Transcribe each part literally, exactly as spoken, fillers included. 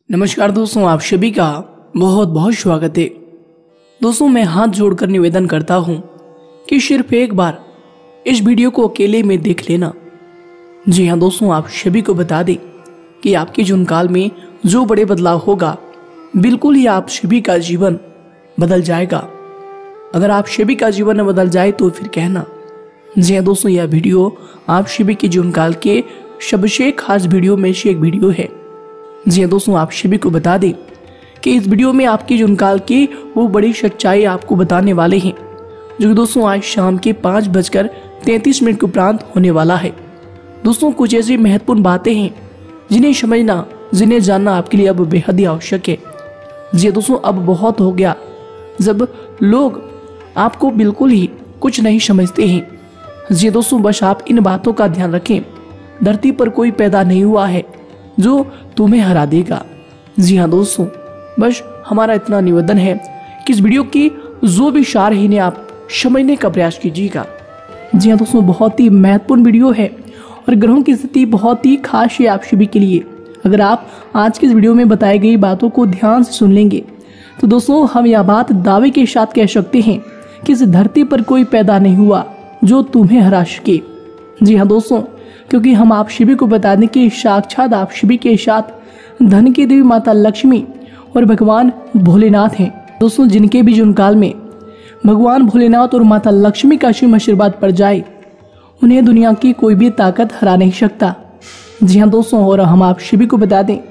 नमस्कार दोस्तों, आप सभी का बहुत बहुत स्वागत है। दोस्तों, मैं हाथ जोड़कर निवेदन करता हूँ कि सिर्फ एक बार इस वीडियो को अकेले में देख लेना। जी हाँ दोस्तों, आप सभी को बता दें कि आपके जीवन काल में जो बड़े बदलाव होगा, बिल्कुल ही आप सभी का जीवन बदल जाएगा। अगर आप सभी का जीवन न बदल जाए तो फिर कहना। जी हाँ दोस्तों, यह वीडियो आप सभी के जीवन काल के सबसे खास वीडियो में से एक वीडियो है। जी हाँ दोस्तों, आप सभी को बता दें कि इस वीडियो में आपके जीवन काल की वो बड़ी सच्चाई आपको बताने वाले हैं, जो कि दोस्तों आज शाम के पाँच बजकर तैंतीस मिनट के उपरांत होने वाला है। दोस्तों, कुछ ऐसी महत्वपूर्ण बातें हैं जिन्हें समझना, जिन्हें जानना आपके लिए अब बेहद ही आवश्यक है। जी दोस्तों, अब बहुत हो गया जब लोग आपको बिल्कुल ही कुछ नहीं समझते हैं। जी दोस्तों, बस आप इन बातों का ध्यान रखें। धरती पर कोई पैदा नहीं हुआ है जो तुम्हें हरा देगा। जी हाँ दोस्तों, बस हमारा इतना निवेदन है कि इस वीडियो की जो भी सार है इन्हें आप समझने का प्रयास कीजिएगा। जी हाँ दोस्तों, बहुत ही महत्वपूर्ण वीडियो है और ग्रहों की स्थिति बहुत ही खास है आप सभी के लिए। अगर आप आज की इस वीडियो में बताई गई बातों को ध्यान से सुन लेंगे तो दोस्तों हम यह बात दावे के साथ कह सकते हैं कि इस धरती पर कोई पैदा नहीं हुआ जो तुम्हें हरा सके। जी हाँ दोस्तों, क्योंकि हम आप सभी को बता दें कि साक्षात आप सभी के साथ धन की देवी माता लक्ष्मी और भगवान भोलेनाथ हैं। दोस्तों, जिनके भी जीवन काल में भगवान भोलेनाथ और माता लक्ष्मी का शुभ आशीर्वाद पड़ जाए, उन्हें दुनिया की कोई भी ताकत हरा नहीं सकता। जी हाँ दोस्तों, और हम आप सभी को बता दें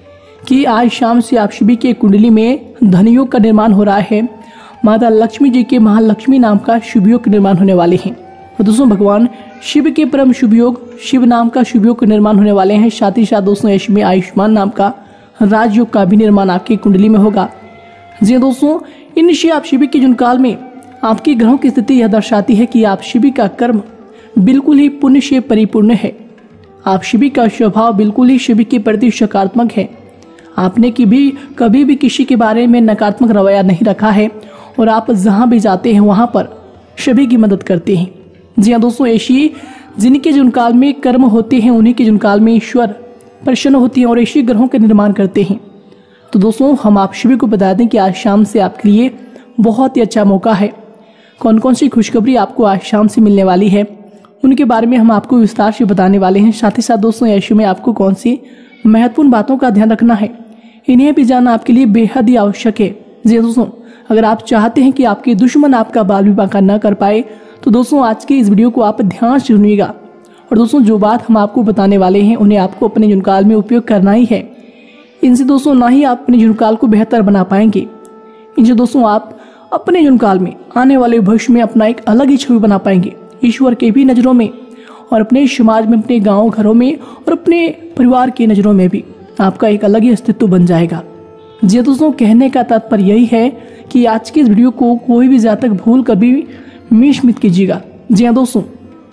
कि आज शाम से आप सभी के कुंडली में धनयोग का निर्माण हो रहा है। माता लक्ष्मी जी के महालक्ष्मी नाम का शुभ योग निर्माण होने वाले हैं। और दोस्तों, भगवान शिव के परम शुभ योग शिव नाम का शुभ योग निर्माण होने वाले हैं। साथ ही साथ दोस्तों इसमें आयुष्मान नाम का राजयोग का भी निर्माण आपकी कुंडली में होगा। जी दोस्तों, इनसे आप शिव के जीवन काल में आपके ग्रहों की स्थिति यह दर्शाती है कि आप शिव का कर्म बिल्कुल ही पुण्य से परिपूर्ण है। आप शिव का स्वभाव बिल्कुल ही शिव के प्रति सकारात्मक है। आपने की भी कभी भी किसी के बारे में नकारात्मक रवैया नहीं रखा है और आप जहाँ भी जाते हैं वहाँ पर सभी की मदद करते हैं। जी हाँ दोस्तों, ऐसी जिनके जीवन काल में कर्म होते हैं उन्हीं के जीवन काल में ईश्वर प्रसन्न होते हैं और ऐसे ग्रहों का निर्माण करते हैं। तो दोस्तों, हम आप सभी को बता दें कि आज शाम से आपके लिए बहुत ही अच्छा मौका है। कौन कौन सी खुशखबरी आपको आज शाम से मिलने वाली है उनके बारे में हम आपको विस्तार से बताने वाले हैं। साथ ही साथ दोस्तों ऐसे में आपको कौन सी महत्वपूर्ण बातों का ध्यान रखना है, इन्हें भी जानना आपके लिए बेहद ही आवश्यक है। जी दोस्तों, अगर आप चाहते हैं कि आपके दुश्मन आपका बाल विवाह न कर पाए तो दोस्तों आज के इस वीडियो को आप ध्यान से सुनिएगा। और दोस्तों, जो बात हम आपको बताने वाले हैं उन्हें आपको अपने जीवन काल में उपयोग करना ही है। इनसे दोस्तों ना ही आप अपने जीवन काल को बेहतर बना पाएंगे, इनसे दोस्तों आप अपने जीवन काल में आने वाले भविष्य में अपना एक अलग ही छवि बना पाएंगे, ईश्वर के भी नज़रों में और अपने समाज में, अपने गाँव घरों में और अपने परिवार की नज़रों में भी आपका एक अलग ही अस्तित्व बन जाएगा। जी दोस्तों, कहने का तात्पर्य यही है कि आज की इस वीडियो को कोई भी जातक भूल कभी मिस मत कीजिएगा। जी हाँ दोस्तों,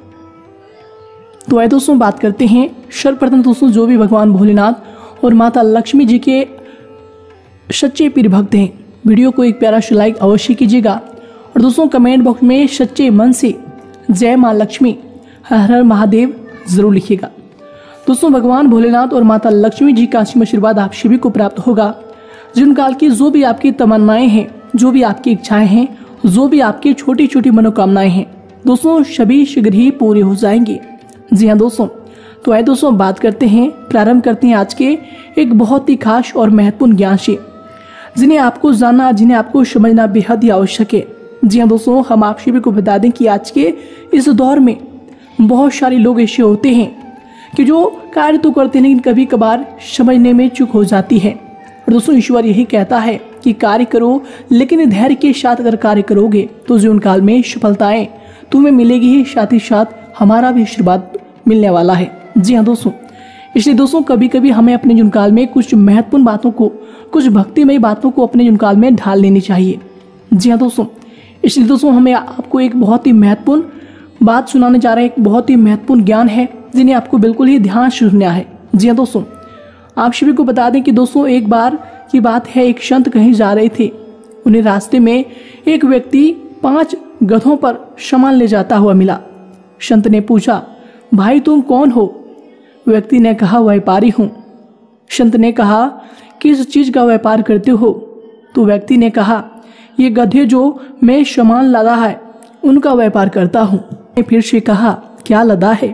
तो आइए दोस्तों बात करते हैं सर्वप्रथम दोस्तों जो भी भगवान भोलेनाथ और माता लक्ष्मी जी के सच्चे प्रिय भक्त हैं, वीडियो को एक प्यारा सा लाइक अवश्य कीजिएगा और दोस्तों कमेंट बॉक्स में सच्चे मन से जय माँ लक्ष्मी हर हर महादेव जरूर लिखिएगा। दोस्तों, भगवान भोलेनाथ और माता लक्ष्मी जी का आशीर्वाद आप सभी को प्राप्त होगा। जीवन काल की जो भी आपकी तमन्नाएं हैं, जो भी आपकी इच्छाएं हैं, जो भी आपकी छोटी छोटी मनोकामनाएं हैं दोस्तों सभी शीघ्र ही पूरी हो जाएंगी। जी हाँ दोस्तों, तो आइए दोस्तों बात करते हैं, प्रारंभ करते हैं आज के एक बहुत ही खास और महत्वपूर्ण ज्ञान से, जिन्हें आपको जानना, जिन्हें आपको समझना बेहद ही आवश्यक है। जी हाँ दोस्तों, हम आप सभी को बता दें कि आज के इस दौर में बहुत सारे लोग ऐसे होते हैं कि जो कार्य तो करते हैं लेकिन कभी कभार समझने में चूक हो जाती है। और दोस्तों ईश्वर यही कहता है कि कार्य करो, लेकिन धैर्य के साथ अगर कार्य करोगे तो जीवन काल में सफलताएं तुम्हें मिलेगी ही, साथ ही साथ हमारा भी आशीर्वाद मिलने वाला है। जी हाँ दोस्तों, इसलिए दोस्तों कभी कभी हमें अपने जीवन काल में कुछ महत्वपूर्ण बातों को, कुछ भक्तिमय बातों को अपने जीवन काल में ढाल लेनी चाहिए। जी हाँ दोस्तों, इसलिए दोस्तों हमें आपको एक बहुत ही महत्वपूर्ण बात सुनाने जा रहे हैं, एक बहुत ही महत्वपूर्ण ज्ञान है जिन्हें आपको बिल्कुल ही ध्यान से सुनना है। जी हाँ दोस्तों, आप सभी को बता दें कि दोस्तों एक बार की बात है, एक संत कहीं जा रहे थे। उन्हें रास्ते में एक व्यक्ति पांच गधों पर सामान ले जाता हुआ मिला। संत ने पूछा, भाई तुम कौन हो? व्यक्ति ने कहा, व्यापारी हूँ। संत ने कहा किस चीज का व्यापार करते हो? तो व्यक्ति ने कहा, ये गधे जो मैं सामान लदा है उनका व्यापार करता हूँ। फिर से कहा, क्या लदा है?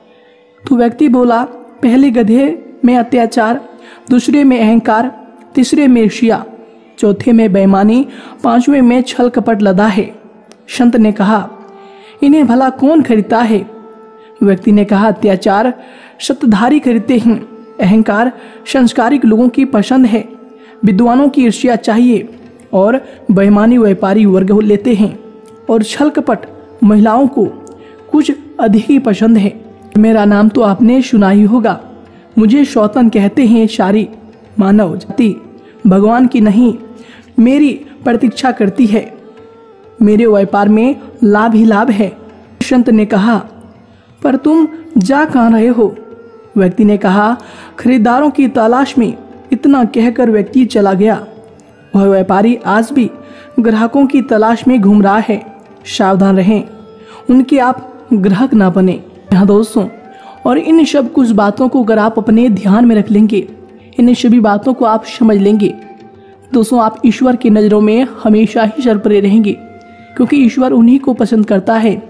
तो व्यक्ति बोला, पहले गधे में अत्याचार, दूसरे में अहंकार, तीसरे में ईर्ष्या, चौथे में बेईमानी, पांचवें में छल कपट लदा है। संत ने कहा, इन्हें भला कौन खरीदता है? व्यक्ति ने कहा, अत्याचार सत्ताधारी खरीदते हैं, अहंकार संस्कारिक लोगों की पसंद है, विद्वानों की ईर्ष्या चाहिए और बेईमानी व्यापारी वर्ग लेते हैं, और छल कपट महिलाओं को कुछ अधिक ही पसंद है। मेरा नाम तो आपने सुना ही होगा, मुझे शौतन कहते हैं। सारी मानव जाति भगवान की नहीं मेरी प्रतीक्षा करती है, मेरे व्यापार में लाभ ही लाभ है। संत ने कहा, पर तुम जा कहाँ रहे हो? व्यक्ति ने कहा, खरीदारों की तलाश में। इतना कहकर व्यक्ति चला गया। वह व्यापारी आज भी ग्राहकों की तलाश में घूम रहा है। सावधान रहें, उनके आप ग्राहक ना बने। यहाँ दोस्तों, और इन सब कुछ बातों को अगर आप अपने ध्यान में रख लेंगे, इन सभी बातों को आप समझ लेंगे, दोस्तों आप ईश्वर की नज़रों में हमेशा ही सरपरे रहेंगे, क्योंकि ईश्वर उन्हीं को पसंद करता है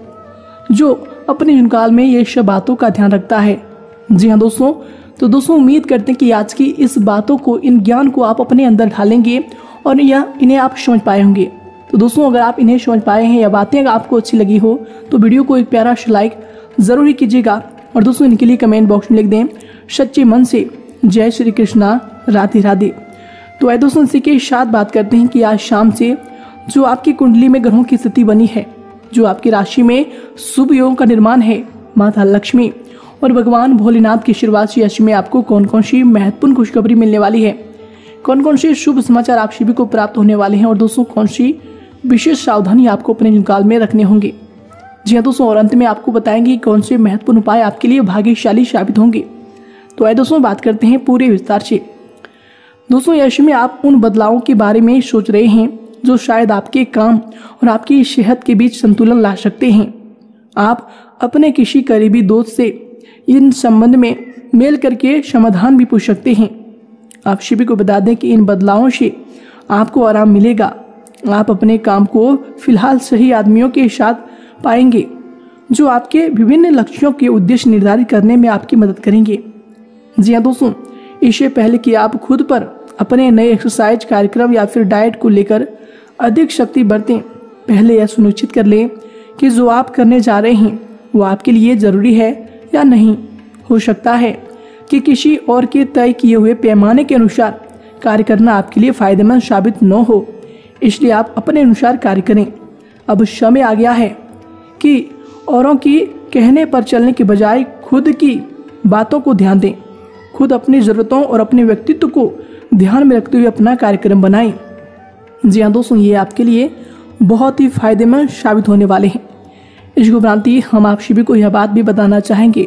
जो अपने जीवनकाल में ये सब बातों का ध्यान रखता है। जी हाँ दोस्तों, तो दोस्तों उम्मीद करते हैं कि आज की इस बातों को, इन ज्ञान को आप अपने अंदर ढालेंगे और यह इन्हें आप समझ पाए होंगे। तो दोस्तों अगर आप इन्हें समझ पाए हैं या बातें अगर आपको अच्छी लगी हो तो वीडियो को एक प्यारा सा लाइक ज़रूर ही कीजिएगा, और दोस्तों इनके लिए कमेंट बॉक्स में लिख दें सच्चे मन से जय श्री कृष्णा, राधे राधे। तो आइए दोस्तों इसी के साथ बात करते हैं कि आज शाम से जो आपकी कुंडली में ग्रहों की स्थिति बनी है, जो आपकी राशि में शुभ योग का निर्माण है, माता लक्ष्मी और भगवान भोलेनाथ की आशीर्वाद से राशि में आपको कौन कौन सी महत्वपूर्ण खुशखबरी मिलने वाली है, कौन कौन से शुभ समाचार आप सभी को प्राप्त होने वाले हैं, और दोस्तों कौन सी विशेष सावधानी आपको अपने जीवनकाल में रखने होंगे। जी हाँ दोस्तों, और अंत में आपको बताएंगे कौन से महत्वपूर्ण उपाय आपके लिए भाग्यशाली साबित होंगे। तो आइए दोस्तों बात करते हैं पूरे विस्तार से। दोस्तों राशि में आप उन बदलावों के बारे में सोच रहे हैं जो शायद आपके काम और आपकी सेहत के बीच संतुलन ला सकते हैं। आप अपने किसी करीबी दोस्त से इन संबंध में मेल करके समाधान भी पूछ सकते हैं। आप सभी को बता दें कि इन बदलावों से आपको आराम मिलेगा। आप अपने काम को फिलहाल सही आदमियों के साथ पाएंगे जो आपके विभिन्न लक्ष्यों के उद्देश्य निर्धारित करने में आपकी मदद करेंगे। जी हाँ दोस्तों, इससे पहले कि आप खुद पर अपने नए एक्सरसाइज कार्यक्रम या फिर डाइट को लेकर अधिक शक्ति बरतें, पहले यह सुनिश्चित कर लें कि जो आप करने जा रहे हैं वो आपके लिए ज़रूरी है या नहीं। हो सकता है कि किसी और के तय किए हुए पैमाने के अनुसार कार्य करना आपके लिए फायदेमंद साबित न हो, इसलिए आप अपने अनुसार कार्य करें। अब समय आ गया है कि औरों की कहने पर चलने के बजाय खुद की बातों को ध्यान दें। खुद अपनी ज़रूरतों और अपने व्यक्तित्व को ध्यान में रखते हुए अपना कार्यक्रम बनाएं। जी हाँ दोस्तों, ये आपके लिए बहुत ही फायदेमंद साबित होने वाले हैं। इसके उपरांत हम आप सभी को यह बात भी बताना चाहेंगे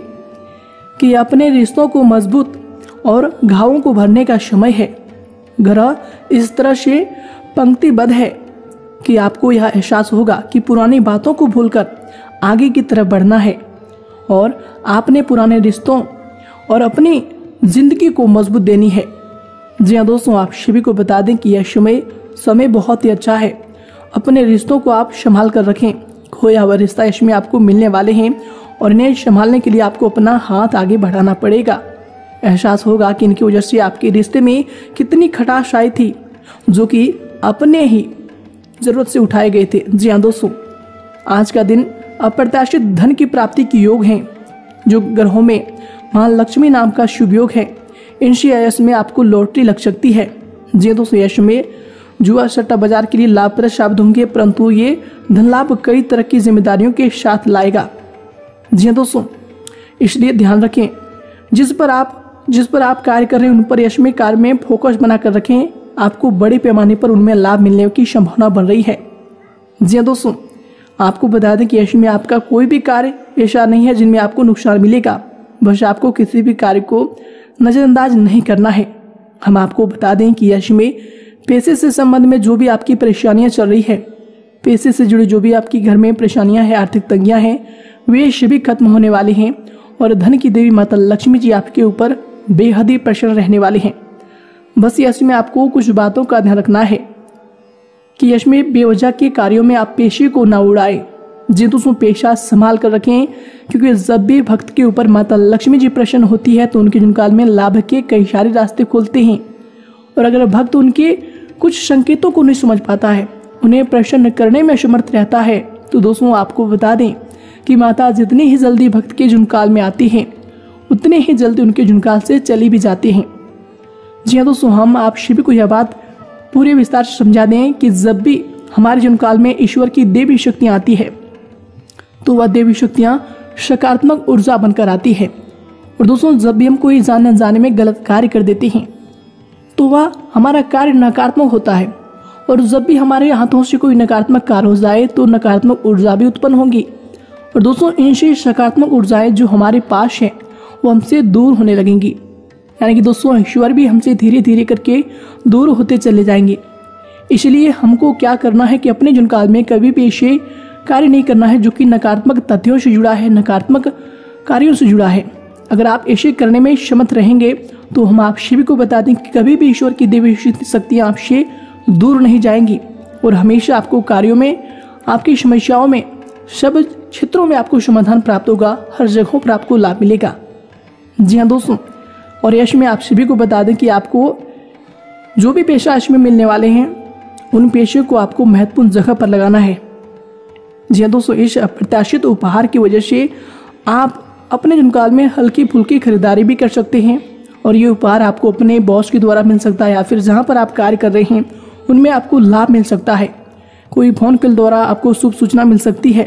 कि अपने रिश्तों को मजबूत और घावों को भरने का समय है। ग्रह इस तरह से पंक्तिबद्ध है कि आपको यह एहसास होगा कि पुरानी बातों को भूलकर आगे की तरफ बढ़ना है और आपने पुराने रिश्तों और अपनी जिंदगी को मजबूत देनी है। जी हाँ दोस्तों, आप सभी को बता दें कि यह समय समय बहुत ही अच्छा है। अपने रिश्तों को आप संभाल कर रखें। खोया हुआ रिश्ता इसमें आपको मिलने वाले हैं और इन्हें संभालने के लिए आपको अपना हाथ आगे बढ़ाना पड़ेगा। एहसास होगा कि इनकी वजह से आपके रिश्ते में कितनी खटास आई थी जो कि अपने ही जरूरत से उठाए गए थे। जी हाँ दोस्तों, आज का दिन अप्रत्याशित धन की प्राप्ति की योग है। जो ग्रहों में मां लक्ष्मी नाम का शुभ योग है, इनसे यश में आपको लॉटरी लग सकती है। जी हाँ दोस्तों, यश में जुआ सट्टा बाजार के लिए लाभप्रद साबित होंगे, परंतु ये धन लाभ कई तरह की जिम्मेदारियों के साथ लाएगा। जी हाँ दोस्तों, इसलिए ध्यान रखें जिस पर आप जिस पर आप कार्य कर रहे हैं उन पर यश में कार्य में फोकस बनाकर रखें। आपको बड़े पैमाने पर उनमें लाभ मिलने की संभावना बन रही है। जी हाँ दोस्तों, आपको बता दें कि यश में आपका कोई भी कार्य ऐसा नहीं है जिनमें आपको नुकसान मिलेगा। बस आपको किसी भी कार्य को नज़रअंदाज नहीं करना है। हम आपको बता दें कि यश में पैसे से संबंध में जो भी आपकी परेशानियां चल रही है, पैसे से जुड़ी जो भी आपकी घर में परेशानियां हैं, आर्थिक तंगियां हैं, वे सभी खत्म होने वाली हैं और धन की देवी माता लक्ष्मी जी आपके ऊपर बेहद ही प्रसन्न रहने वाले हैं। बस यश में आपको कुछ बातों का ध्यान रखना है कि यश में बेवजह के कार्यों में आप पेशे को ना उड़ाएं। जी दोस्तों, पेशा संभाल कर रखें, क्योंकि जब भी भक्त के ऊपर माता लक्ष्मी जी प्रसन्न होती है तो उनके जीवन काल में लाभ के कई सारे रास्ते खुलते हैं। और अगर भक्त उनके कुछ संकेतों को नहीं समझ पाता है, उन्हें प्रसन्न करने में असमर्थ रहता है, तो दोस्तों आपको बता दें कि माता जितनी ही जल्दी भक्त के जीवन काल में आती हैं उतने ही जल्दी उनके जीवन काल से चली भी जाती हैं। जी हाँ दोस्तों, हम आप सभी को यह बात पूरे विस्तार से समझा दें कि जब भी हमारे जीवन काल में ईश्वर की देवी शक्तियाँ आती है तो वह देवी शक्तियाँ सकारात्मक ऊर्जा बनकर आती है। और दोस्तों, जब भी हम कोई जाने अनजाने में गलत कार्य कर देते हैं तो वह हमारा कार्य नकारात्मक होता है। और जब भी हमारे हाथों से कोई नकारात्मक कार्य हो जाए तो नकारात्मक ऊर्जा भी उत्पन्न होगी। और दोस्तों, इनसे सकारात्मक ऊर्जाएं जो हमारे पास हैं वो हमसे दूर होने लगेंगी। यानी कि दोस्तों, ईश्वर भी हमसे धीरे धीरे करके दूर होते चले जाएंगे। इसलिए हमको क्या करना है कि अपने जीवन काल में कभी भी ऐसे कार्य नहीं करना है जो कि नकारात्मक तथ्यों से जुड़ा है, नकारात्मक कार्यों से जुड़ा है। अगर आप ऐसे करने में समर्थ रहेंगे तो हम आप सभी को बता दें कि कभी भी ईश्वर की देवी शक्तियाँ आपसे दूर नहीं जाएंगी और हमेशा आपको कार्यों में, आपकी समस्याओं में, सब क्षेत्रों में आपको समाधान प्राप्त होगा, हर जगहों पर आपको लाभ मिलेगा। जी हाँ दोस्तों, और यश में आप सभी को बता दें कि आपको जो भी पेशा यश में मिलने वाले हैं उन पेशे को आपको महत्वपूर्ण जगह पर लगाना है। जी हाँ दोस्तों, इस अप्रत्याशित उपहार की वजह से आप अपने जीवन काल में हल्की फुल्की खरीदारी भी कर सकते हैं। और ये उपहार आपको अपने बॉस के द्वारा मिल सकता है या फिर जहाँ पर आप कार्य कर रहे हैं उनमें आपको लाभ मिल सकता है। कोई फोन कॉल द्वारा आपको शुभ सूचना मिल सकती है।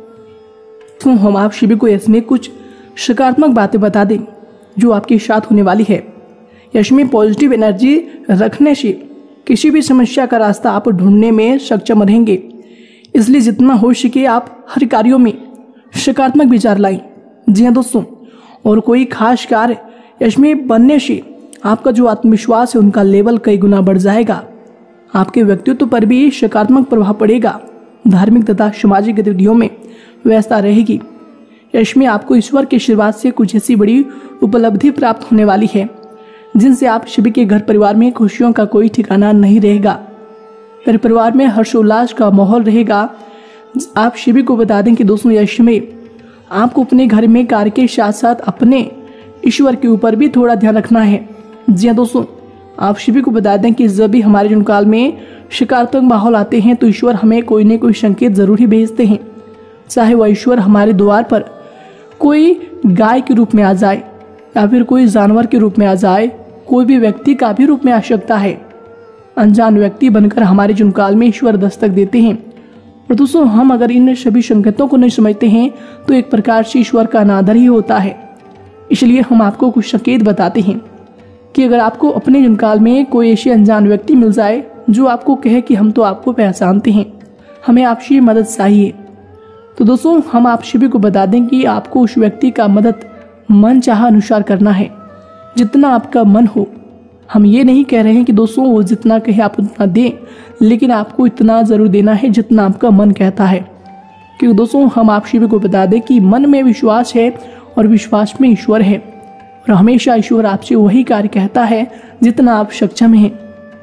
तो हम आप सभी को इसमें कुछ सकारात्मक बातें बता दें जो आपके साथ होने वाली है। इसमें पॉजिटिव एनर्जी रखने से किसी भी समस्या का रास्ता आप ढूंढने में सक्षम रहेंगे। इसलिए जितना हो सके आप हर कार्यों में सकारात्मक विचार लाएं। जी हाँ दोस्तों, और कोई खास कार्य इसमें बनने से आपका जो आत्मविश्वास है उनका लेवल कई गुना बढ़ जाएगा। आपके व्यक्तित्व पर भी सकारात्मक प्रभाव पड़ेगा। धार्मिक तथा सामाजिक गतिविधियों में व्यस्तता रहेगी। इसमें आपको ईश्वर के आशीर्वाद से कुछ ऐसी बड़ी उपलब्धि प्राप्त होने वाली है जिनसे आप सभी के घर परिवार में खुशियों का कोई ठिकाना नहीं रहेगा। घर परिवार में हर्षोल्लास का माहौल रहेगा। आप सभी को बता दें कि दोस्तों, यश में आपको अपने घर में कार्य के साथ साथ अपने ईश्वर के ऊपर भी थोड़ा ध्यान रखना है। जी हाँ दोस्तों, आप सभी को बता दें कि जब भी हमारे जीवन काल में सकारात्मक माहौल आते हैं तो ईश्वर हमें कोई न कोई संकेत जरूर ही भेजते हैं। चाहे वह ईश्वर हमारे द्वार पर कोई गाय के रूप में आ जाए या फिर कोई जानवर के रूप में आ जाए, कोई भी व्यक्ति का भी रूप में आ सकता है। अनजान व्यक्ति बनकर हमारे जीवन काल में ईश्वर दस्तक देते हैं। और दोस्तों, हम अगर इन सभी संकेतों को नहीं समझते हैं तो एक प्रकार से ईश्वर का अनादर ही होता है। इसलिए हम आपको कुछ संकेत बताते हैं कि अगर आपको अपने जीवन काल में कोई ऐसे अनजान व्यक्ति मिल जाए जो आपको कहे कि हम तो आपको पहचानते हैं, हमें आपसे मदद चाहिए, तो दोस्तों हम आप सभी को बता दें कि आपको उस व्यक्ति का मदद मन चाह अनुसार करना है, जितना आपका मन हो। हम ये नहीं कह रहे हैं कि दोस्तों वो जितना कहे आप उतना दें, लेकिन आपको इतना ज़रूर देना है जितना आपका मन कहता है। क्योंकि दोस्तों, हम आप सभी को बता दें कि मन में विश्वास है और विश्वास में ईश्वर है। और हमेशा ईश्वर आपसे वही कार्य कहता है जितना आप सक्षम हैं।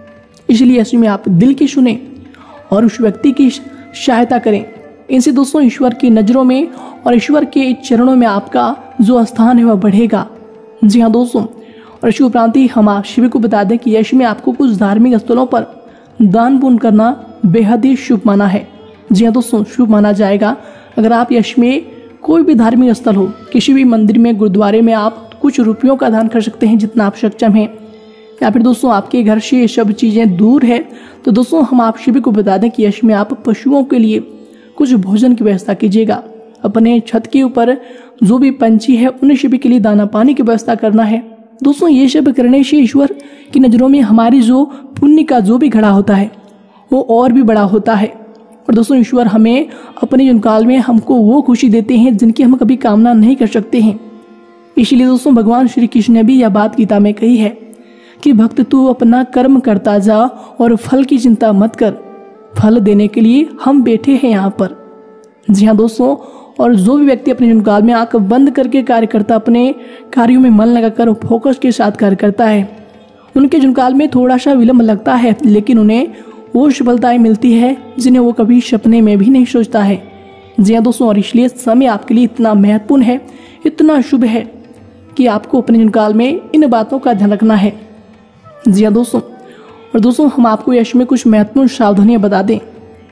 इसलिए ऐसे में आप दिल की सुने और उस व्यक्ति की सहायता करें। इनसे दोस्तों ईश्वर की नज़रों में और ईश्वर के चरणों में आपका जो स्थान है वह बढ़ेगा। जी हाँ दोस्तों, और इसी उपरांत ही हम आप सभी को बता दें कि यश में आपको कुछ धार्मिक स्थलों पर दान पुण्य करना बेहद ही शुभ माना है। जी हाँ दोस्तों, शुभ माना जाएगा। अगर आप यश में कोई भी धार्मिक स्थल हो, किसी भी मंदिर में, गुरुद्वारे में आप कुछ रुपयों का दान कर सकते हैं जितना आप सक्षम हैं। या फिर दोस्तों आपके घर से ये सब चीज़ें दूर है तो दोस्तों हम आप सभी को बता दें कि यश में आप पशुओं के लिए कुछ भोजन की व्यवस्था कीजिएगा। अपने छत के ऊपर जो भी पंछी है उन सभी के लिए दाना पानी की व्यवस्था करना है। दोस्तों ये सब करने से ईश्वर की नज़रों में हमारी जो पुण्य का जो भी घड़ा होता है वो और भी बड़ा होता है। और दोस्तों ईश्वर हमें अपने जीवन काल में हमको वो खुशी देते हैं जिनकी हम कभी कामना नहीं कर सकते हैं। इसलिए दोस्तों भगवान श्री कृष्ण ने भी यह बात गीता में कही है कि भक्त तू अपना कर्म करता जा और फल की चिंता मत कर, फल देने के लिए हम बैठे हैं यहाँ पर। जी हाँ दोस्तों, और जो भी व्यक्ति अपने जीवन काल में आंख बंद करके कार्य करता, अपने कार्यों में मन लगाकर फोकस के साथ कार्य करता है, उनके जुनकाल में थोड़ा सा विलंब लगता है, लेकिन उन्हें वो सफलताएं मिलती है जिन्हें वो कभी सपने में भी नहीं सोचता है। जी हाँ दोस्तों, और इसलिए समय आपके लिए इतना महत्वपूर्ण है, इतना शुभ है कि आपको अपने जुनकाल में इन बातों का ध्यान रखना है। जी हाँ दोस्तों, और दोस्तों हम आपको यश में कुछ महत्वपूर्ण सावधानियां बता दें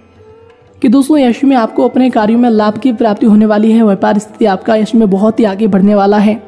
कि दोस्तों यश में आपको अपने कार्यों में लाभ की प्राप्ति होने वाली है। व्यापार स्थिति आपका यश में बहुत ही आगे बढ़ने वाला है।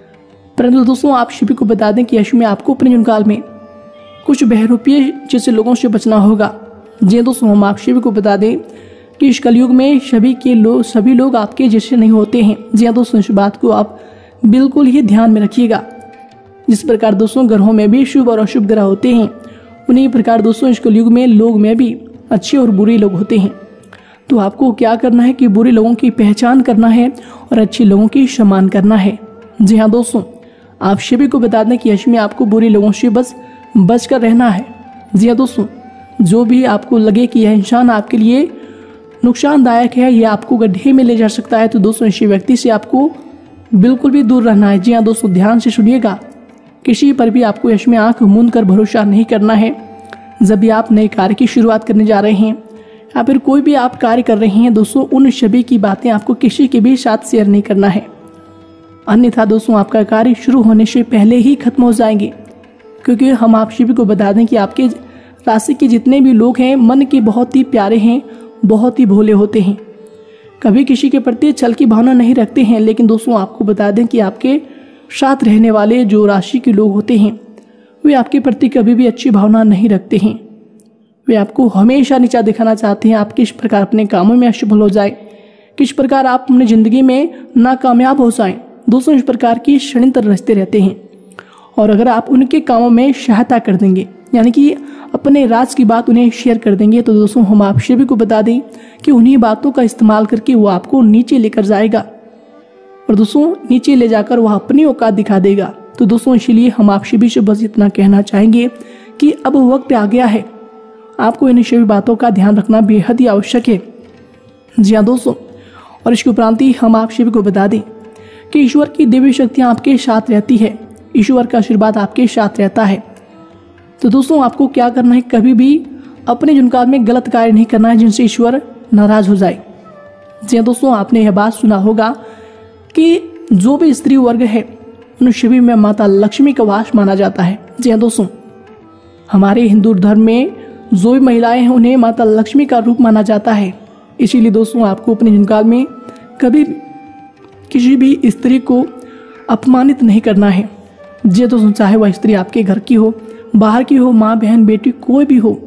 परंतु दोस्तों आप सभी को बता दें कि यश में आपको अपने जुनकाल में कुछ बहरूपीय जैसे लोगों से बचना होगा। जी दोस्तों, हम आप सभी को बता दें कि इस कलयुग में सभी के लोग सभी लोग आपके जैसे नहीं होते हैं। जी हाँ दोस्तों, इस बात को आप बिल्कुल ही ध्यान में रखिएगा। जिस प्रकार दोस्तों ग्रहों में भी शुभ और अशुभ ग्रह होते हैं, उन्हीं प्रकार दोस्तों इस कलयुग में लोग में भी अच्छे और बुरे लोग होते हैं। तो आपको क्या करना है कि बुरे लोगों की पहचान करना है और अच्छे लोगों की सम्मान करना है। जी हाँ दोस्तों, आप सभी को बता दें कि यश में आपको बुरे लोगों से बस बच कर रहना है। जी हाँ दोस्तों, जो भी आपको लगे कि यह इंसान आपके लिए नुकसानदायक है, यह आपको गड्ढे में ले जा सकता है, तो दोस्तों इसी व्यक्ति से आपको बिल्कुल भी दूर रहना है। जी हाँ दोस्तों, ध्यान से सुनिएगा, किसी पर भी आपको यश में आंख मूंद कर भरोसा नहीं करना है। जब भी आप नए कार्य की शुरुआत करने जा रहे हैं या फिर कोई भी आप कार्य कर रहे हैं दोस्तों, उन सभी की बातें आपको किसी के भी साथ शेयर नहीं करना है, अन्यथा दोस्तों आपका कार्य शुरू होने से पहले ही खत्म हो जाएंगे। क्योंकि हम आप सभी को बता दें कि आपके राशि के जितने भी लोग हैं मन के बहुत ही प्यारे हैं, बहुत ही भोले होते हैं, कभी किसी के प्रति छल की भावना नहीं रखते हैं। लेकिन दोस्तों आपको बता दें कि आपके साथ रहने वाले जो राशि के लोग होते हैं वे आपके प्रति कभी भी अच्छी भावना नहीं रखते हैं। वे आपको हमेशा नीचा दिखाना चाहते हैं। आप किस प्रकार अपने कामों में असफल हो जाए, किस प्रकार आप अपनी ज़िंदगी में नाकामयाब हो जाएं, दोस्तों इस प्रकार की षड्यंत्र रचते रहते हैं। और अगर आप उनके कामों में सहायता कर देंगे, यानी कि अपने राज की बात उन्हें शेयर कर देंगे, तो दोस्तों हम आप सभी को बता दें कि उन्हीं बातों का इस्तेमाल करके वो आपको नीचे लेकर जाएगा और दोस्तों नीचे ले जाकर वह अपनी औकात दिखा देगा। तो दोस्तों इसीलिए हम आप सभी से बस इतना कहना चाहेंगे कि अब वक्त आ गया है, आपको इन सभी बातों का ध्यान रखना बेहद ही आवश्यक है। जी हाँ दोस्तों, और इसके उपरांत ही हम आप सभी को बता दें कि ईश्वर की दिव्य शक्तियाँ आपके साथ रहती है, ईश्वर का आशीर्वाद आपके साथ रहता है। तो दोस्तों आपको क्या करना है, कभी भी अपने जुनकाल में गलत कार्य नहीं करना है जिनसे ईश्वर नाराज हो जाए। जी हाँ दोस्तों, आपने यह बात सुना होगा कि जो भी स्त्री वर्ग है उन सभी में माता लक्ष्मी का वास माना जाता है। जी हाँ दोस्तों, हमारे हिंदू धर्म में जो भी महिलाएं हैं उन्हें माता लक्ष्मी का रूप माना जाता है। इसीलिए दोस्तों आपको अपने जुनकाल में कभी किसी भी स्त्री को अपमानित नहीं करना है। जी दोस्तों, चाहे वह स्त्री आपके घर की हो, बाहर की हो, माँ बहन बेटी कोई भी हो,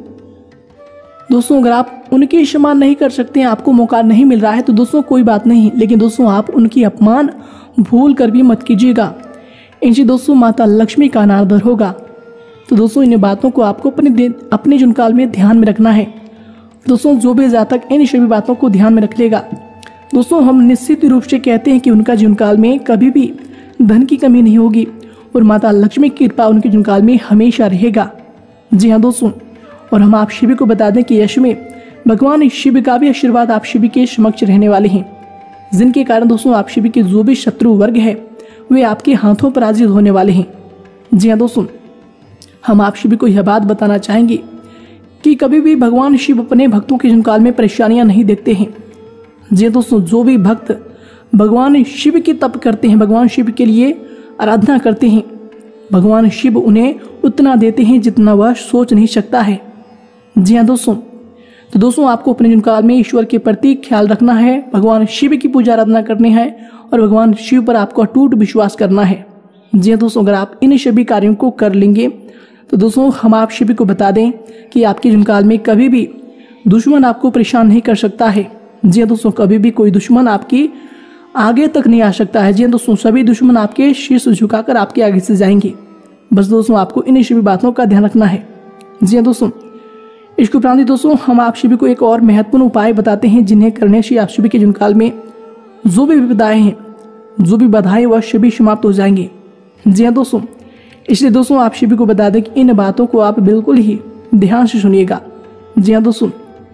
दोस्तों अगर आप उनकी सम्मान नहीं कर सकते हैं, आपको मौका नहीं मिल रहा है, तो दोस्तों कोई बात नहीं, लेकिन दोस्तों आप उनकी अपमान भूल कर भी मत कीजिएगा। इनसे दोस्तों माता लक्ष्मी का अनादर होगा। तो दोस्तों इन बातों को आपको अपने अपने जुनकाल में ध्यान में रखना है। दोस्तों जो भी जातक इन सभी बातों को ध्यान में रख लेगा, दोस्तों हम निश्चित रूप से कहते हैं कि उनका जीवनकाल में कभी भी धन की कमी नहीं होगी और माता लक्ष्मी की कृपा उनके जीवनकाल में हमेशा रहेगा। जी हाँ दोस्तों, और हम आप सभी को बता दें कि यश में भगवान शिव का भी आशीर्वाद आप सभी के समक्ष रहने वाले हैं, जिनके कारण दोस्तों आप सभी के जो भी शत्रु वर्ग है वे आपके हाथों पराजित होने वाले हैं। जी हाँ दोस्तों, हम आप सभी को यह बात बताना चाहेंगे कि कभी भी भगवान शिव अपने भक्तों के जीवनकाल में परेशानियां नहीं देखते हैं। जी दोस्तों, जो भी भक्त भगवान शिव की तप करते हैं, भगवान शिव के लिए आराधना करते हैं, भगवान शिव उन्हें उतना देते हैं जितना वह सोच नहीं सकता है। जी हाँ दोस्तों, तो दोस्तों आपको अपने जीवनकाल में ईश्वर के प्रति ख्याल रखना है, भगवान शिव की पूजा आराधना करनी है और भगवान शिव पर आपको अटूट विश्वास करना है। जी हाँ दोस्तों, अगर आप इन सभी कार्यों को कर लेंगे तो दोस्तों हम आप सभी को बता दें कि आपके जीवनकाल में कभी भी दुश्मन आपको परेशान नहीं कर सकता है। जी हाँ दोस्तों, कभी भी कोई दुश्मन आपकी आगे तक नहीं आ सकता है। जी हाँ दोस्तों, सभी दुश्मन आपके शीश झुकाकर आपके आगे से जाएंगे। बस दोस्तों आपको इन सभी बातों का ध्यान रखना है। जी हाँ दोस्तों, इसके उपरांत दोस्तों हम आप सभी को एक और महत्वपूर्ण उपाय बताते हैं जिन्हें करने से आप सभी के जीवनकाल में जो भी विपदाएं हैं, जो भी बाधाएं वह सभी समाप्त हो जाएंगे। जी हाँ दोस्तों, इसलिए दोस्तों आप सभी को बता दें कि इन बातों को आप बिल्कुल ही ध्यान से सुनिएगा। जी हाँ दोस्तों,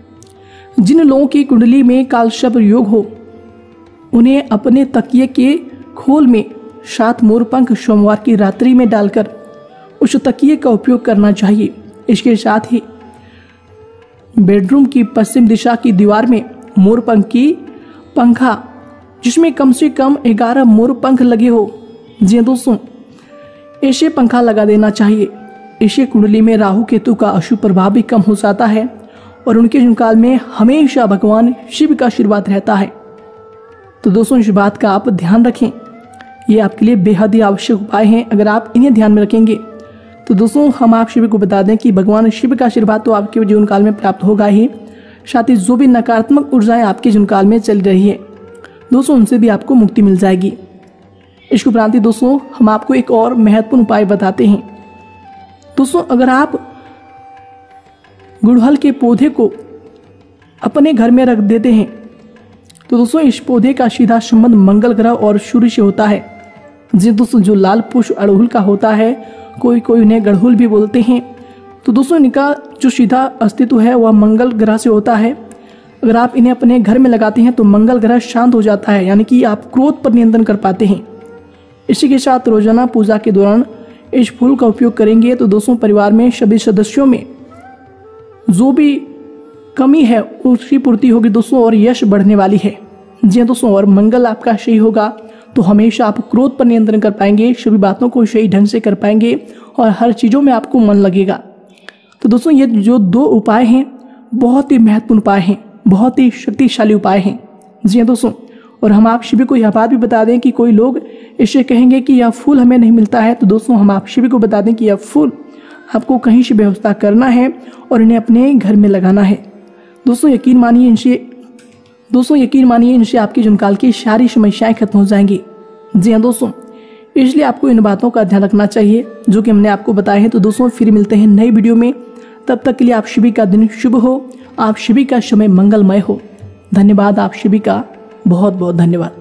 जिन लोगों की कुंडली में कालसर्प योग हो उन्हें अपने तकिए के खोल में सात मोरपंख सोमवार की रात्रि में डालकर उस तकिए का उपयोग करना चाहिए। इसके साथ ही बेडरूम की पश्चिम दिशा की दीवार में मोर पंख की पंखा जिसमें कम से कम ग्यारह मोर पंख लगे हो, जी हाँ दोस्तों, ऐसे पंखा लगा देना चाहिए। इससे कुंडली में राहु केतु का अशुभ प्रभाव भी कम हो जाता है और उनके जीवनकाल में हमेशा भगवान शिव का आशीर्वाद रहता है। तो दोस्तों इस बात का आप ध्यान रखें, ये आपके लिए बेहद ही आवश्यक उपाय हैं। अगर आप इन्हें ध्यान में रखेंगे तो दोस्तों हम आप शिव को बता दें कि भगवान शिव का आशीर्वाद तो आपके जीवन काल में प्राप्त होगा ही, साथ ही जो भी नकारात्मक ऊर्जाएं आपके जीवन काल में चल रही है दोस्तों उनसे भी आपको मुक्ति मिल जाएगी। इसके उपरांत दोस्तों हम आपको एक और महत्वपूर्ण उपाय बताते हैं। दोस्तों अगर आप गुड़हल के पौधे को अपने घर में रख देते हैं तो दोस्तों इस पौधे का सीधा संबंध मंगल ग्रह और सूर्य से होता है। जी दोस्तों, जो लाल पुष्प अड़हुल का होता है, कोई कोई उन्हें गड़हुल भी बोलते हैं, तो दोस्तों इनका जो सीधा अस्तित्व है वह मंगल ग्रह से होता है। अगर आप इन्हें अपने घर में लगाते हैं तो मंगल ग्रह शांत हो जाता है, यानी कि आप क्रोध पर नियंत्रण कर पाते हैं। इसी के साथ रोजाना पूजा के दौरान इस फूल का उपयोग करेंगे तो दोस्तों परिवार में सभी सदस्यों में जो भी कमी है उसकी पूर्ति होगी दोस्तों और यश बढ़ने वाली है। जी हाँ दोस्तों, और मंगल आपका सही होगा तो हमेशा आप क्रोध पर नियंत्रण कर पाएंगे, सभी बातों को सही ढंग से कर पाएंगे और हर चीज़ों में आपको मन लगेगा। तो दोस्तों ये जो दो उपाय हैं बहुत ही महत्वपूर्ण उपाय हैं, बहुत ही शक्तिशाली उपाय हैं। जी हाँ दोस्तों, और हम आप शिव को यह बात भी बता दें कि कोई लोग इससे कहेंगे कि यह फूल हमें नहीं मिलता है, तो दोस्तों हम आप शिव को बता दें कि यह फूल आपको कहीं से व्यवस्था करना है और इन्हें अपने घर में लगाना है। दोस्तों यकीन मानिए इनसे दोस्तों यकीन मानिए इनसे आपकी जीवनकाल की सारी समस्याएं खत्म हो जाएंगी। जी हाँ दोस्तों, इसलिए आपको इन बातों का ध्यान रखना चाहिए जो कि हमने आपको बताया है। तो दोस्तों फिर मिलते हैं नई वीडियो में, तब तक के लिए आप सभी का दिन शुभ हो, आप सभी का समय मंगलमय हो। धन्यवाद, आप सभी का बहुत बहुत धन्यवाद।